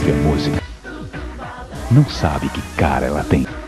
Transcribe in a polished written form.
ouve a música não sabe que cara ela tem.